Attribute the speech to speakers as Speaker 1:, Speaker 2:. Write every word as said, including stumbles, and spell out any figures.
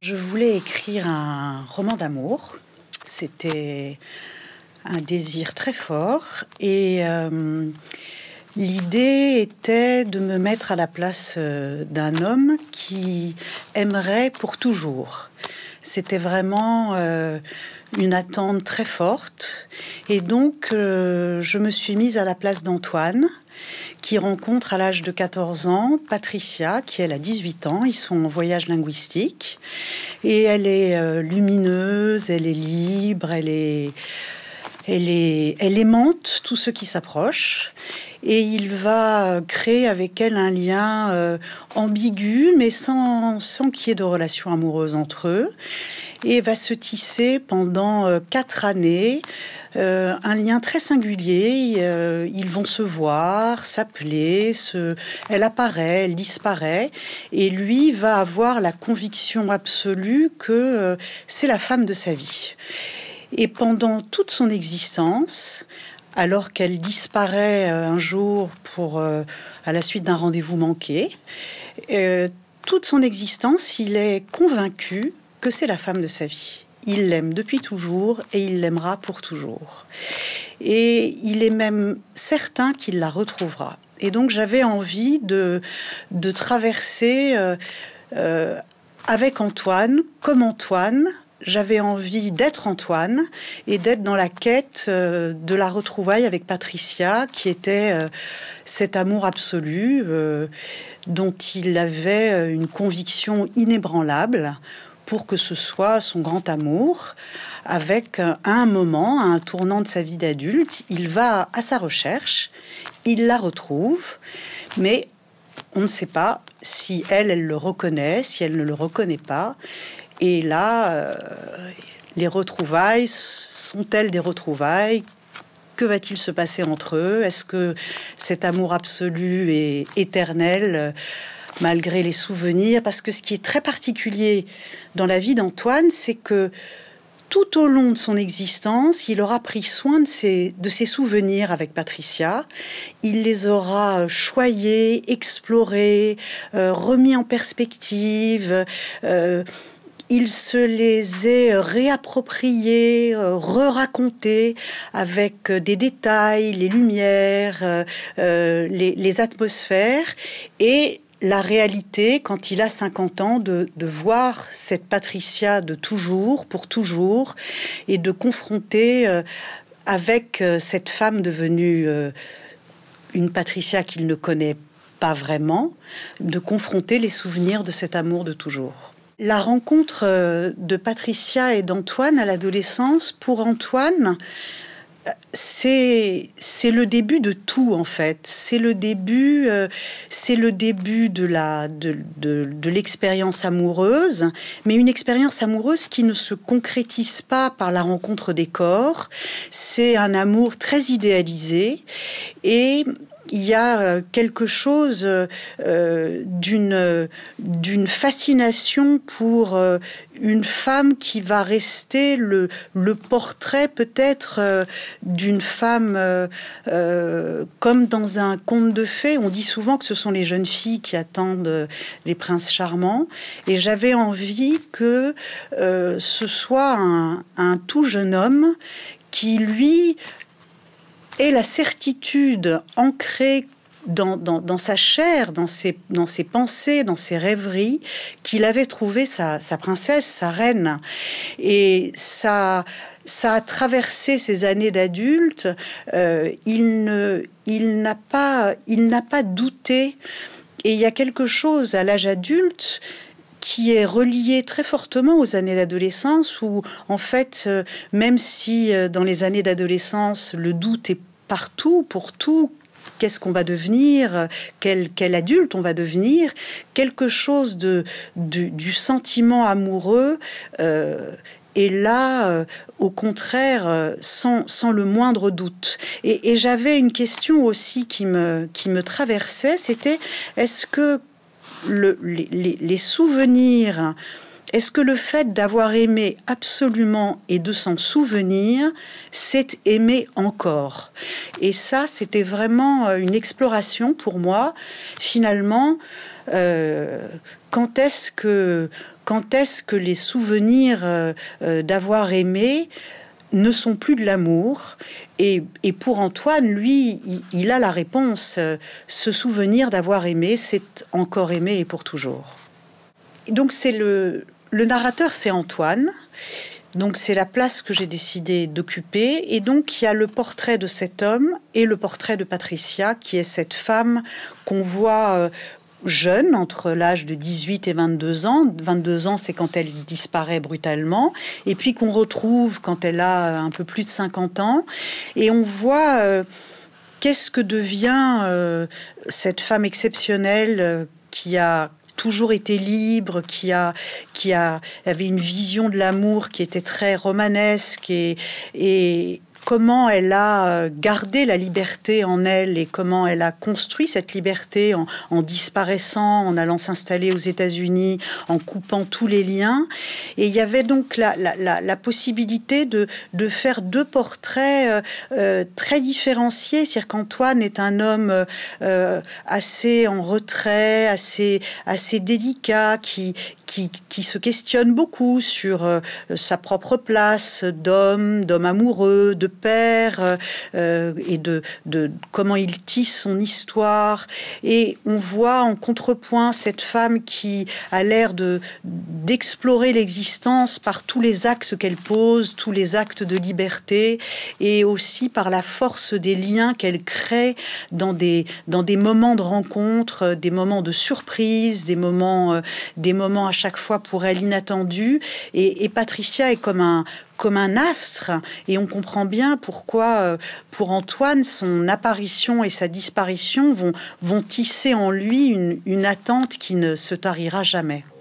Speaker 1: Je voulais écrire un roman d'amour. C'était un désir très fort et euh, l'idée était de me mettre à la place euh, d'un homme qui aimerait pour toujours. C'était vraiment euh, une attente très forte et donc euh, je me suis mise à la place d'Antoine, qui rencontre à l'âge de quatorze ans Patricia, qui elle a dix-huit ans. Ils sont en voyage linguistique et elle est euh, lumineuse, elle est libre, elle est, elle est, elle aimante tous ceux qui s'approchent. Et il va créer avec elle un lien euh, ambigu, mais sans, sans qu'il y ait de relation amoureuse entre eux. Et va se tisser pendant euh, quatre années euh, un lien très singulier. Euh, ils vont se voir, s'appeler, se... elle apparaît, elle disparaît. Et lui va avoir la conviction absolue que euh, c'est la femme de sa vie. Et pendant toute son existence, alors qu'elle disparaît euh, un jour pour, euh, à la suite d'un rendez-vous manqué, euh, toute son existence, il est convaincu que c'est la femme de sa vie. Il l'aime depuis toujours et il l'aimera pour toujours. Et il est même certain qu'il la retrouvera. Et donc j'avais envie de, de traverser euh, euh, avec Antoine, comme Antoine. J'avais envie d'être Antoine et d'être dans la quête euh, de la retrouvaille avec Patricia, qui était euh, cet amour absolu euh, dont il avait une conviction inébranlable pour que ce soit son grand amour. Avec à un moment, à un tournant de sa vie d'adulte, il va à sa recherche, il la retrouve, mais on ne sait pas si elle, elle le reconnaît, si elle ne le reconnaît pas. Et là, euh, les retrouvailles sont-elles des retrouvailles? Que va-t-il se passer entre eux? Est-ce que cet amour absolu est éternel euh, malgré les souvenirs? Parce que ce qui est très particulier dans la vie d'Antoine, c'est que tout au long de son existence, il aura pris soin de ses, de ses souvenirs avec Patricia. Il les aura choyés, explorés, euh, remis en perspective. Euh, Il se les est réappropriés, euh, re-racontés avec des détails, les lumières, euh, euh, les, les atmosphères et la réalité, quand il a cinquante ans, de, de voir cette Patricia de toujours, pour toujours, et de confronter euh, avec euh, cette femme devenue euh, une Patricia qu'il ne connaît pas vraiment, de confronter les souvenirs de cet amour de toujours. La rencontre de Patricia et d'Antoine à l'adolescence, pour Antoine, c'est c'est le début de tout en fait. C'est le début, euh, c'est le début de la de, de, de l'expérience amoureuse, mais une expérience amoureuse qui ne se concrétise pas par la rencontre des corps. C'est un amour très idéalisé et il y a quelque chose euh, d'une d'une fascination pour euh, une femme qui va rester le, le portrait peut-être euh, d'une femme euh, euh, comme dans un conte de fées. On dit souvent que ce sont les jeunes filles qui attendent les princes charmants. Et j'avais envie que euh, ce soit un, un tout jeune homme qui, lui, et la certitude ancrée dans, dans, dans sa chair, dans ses, dans ses pensées, dans ses rêveries, qu'il avait trouvé sa, sa princesse, sa reine. Et ça, ça a traversé ses années d'adulte. Euh, il ne, il n'a pas, il n'a pas douté. Et il y a quelque chose à l'âge adulte qui est relié très fortement aux années d'adolescence, où en fait, euh, même si euh, dans les années d'adolescence, le doute est partout, pour tout, qu'est-ce qu'on va devenir, quel, quel adulte on va devenir, quelque chose de, de du sentiment amoureux euh, est là, euh, au contraire, euh, sans, sans le moindre doute. Et, et j'avais une question aussi qui me, qui me traversait, c'était est-ce que Le, les, les souvenirs, est-ce que le fait d'avoir aimé absolument et de s'en souvenir, c'est aimer encore? Et ça, c'était vraiment une exploration pour moi. Finalement, euh, quand est-ce que, quand est-ce que les souvenirs euh, euh, d'avoir aimé ne sont plus de l'amour. Et, et pour Antoine, lui, il, il a la réponse. Ce souvenir d'avoir aimé, c'est encore aimé et pour toujours. Donc c'est le, le narrateur, c'est Antoine. Donc c'est la place que j'ai décidé d'occuper. Et donc il y a le portrait de cet homme et le portrait de Patricia, qui est cette femme qu'on voit euh, jeune, entre l'âge de dix-huit et vingt-deux ans. vingt-deux ans, c'est quand elle disparaît brutalement. Et puis qu'on retrouve quand elle a un peu plus de cinquante ans. Et on voit euh, qu'est-ce que devient euh, cette femme exceptionnelle euh, qui a toujours été libre, qui a, qui a, avait une vision de l'amour qui était très romanesque, et, et comment elle a gardé la liberté en elle et comment elle a construit cette liberté en, en disparaissant, en allant s'installer aux États-Unis, en coupant tous les liens. Et il y avait donc la, la, la, la possibilité de, de faire deux portraits euh, euh, très différenciés. C'est-à-dire qu'Antoine est un homme euh, assez en retrait, assez, assez délicat, qui, qui, qui se questionne beaucoup sur euh, sa propre place d'homme, d'homme amoureux, de père, euh, et de, de comment il tisse son histoire. Et on voit en contrepoint cette femme qui a l'air de d'explorer l'existence par tous les actes qu'elle pose, tous les actes de liberté, et aussi par la force des liens qu'elle crée dans des, dans des moments de rencontre, des moments de surprise, des moments, euh, des moments à chaque fois pour elle inattendus. Et, et Patricia est comme un comme un astre, et on comprend bien pourquoi, euh, pour Antoine, son apparition et sa disparition vont, vont tisser en lui une, une attente qui ne se tarira jamais.